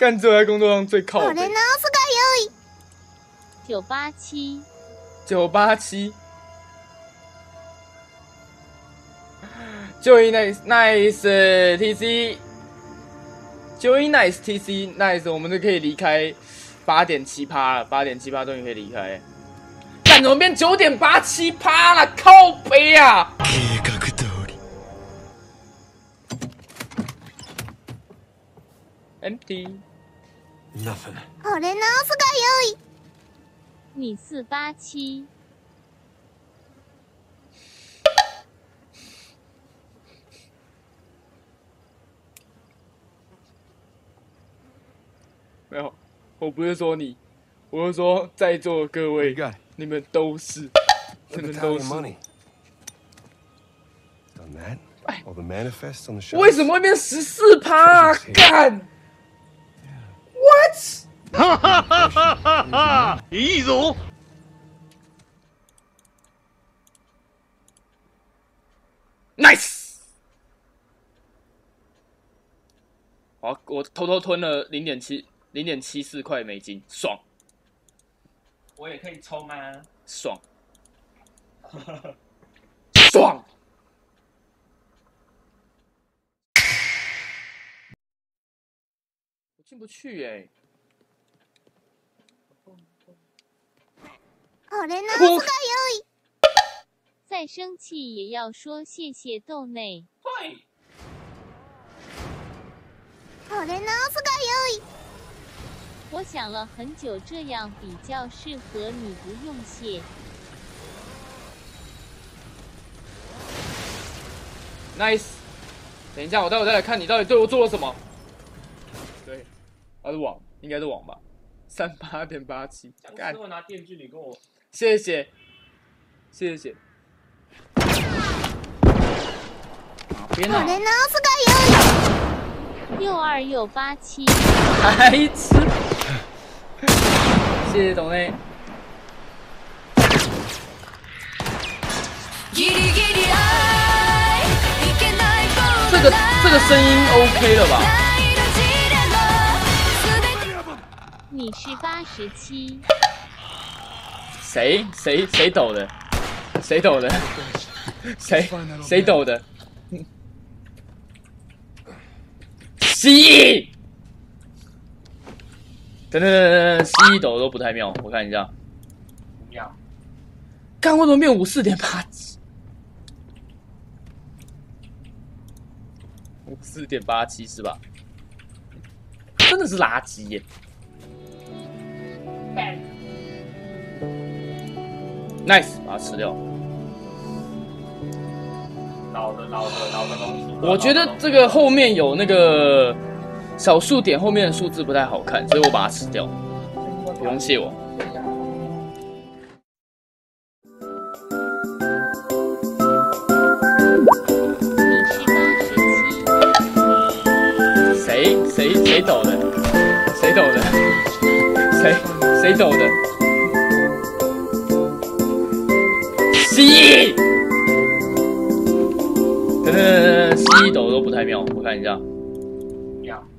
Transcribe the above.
干只有在工作上最靠北。 987。 987。就一 nice TC。就一 nice TC nice， 我们就可以离开8.7%了，8.7%终于可以离开。干怎么变9.87%了？靠北啊！empty。 Nothing。 你487。 没有，我不是说你，我是说在座的各位，你们都是，你们都是。为什么会变14%啊？干 ，what？ 哈哈哈哈哈哈！易总 ，nice。好，我偷偷吞了0.74块美金，爽。 我也可以冲啊， 爽，爽。我进不去欸。 再生气也要说谢谢豆内。 对。 我想了很久，这样比较适合你，不用谢。 nice。等一下，我待会再来看你到底对我做了什么。对，是网，应该是网吧。38.87。 干。我拿电锯，你跟我。 谢谢。谢谢。哪边啊 ？6287。 白痴。谢谢董内。这个声音 OK 了吧？ 你是87。 谁抖的？谁抖的？谁抖的？蜥蜴！等，蜥蜴抖都不太妙，我看一下。 不妙。 干为什么变54.87？54.87是吧？真的是垃圾耶！ nice， 把它吃掉。 老的东西。 我觉得这个后面有那个小数点后面的数字不太好看，所以我把它吃掉。不用谢我。谁抖的？谁抖的？谁抖的？蜥蜴！等，蜥蜴抖都不太妙，我看一下。 妙。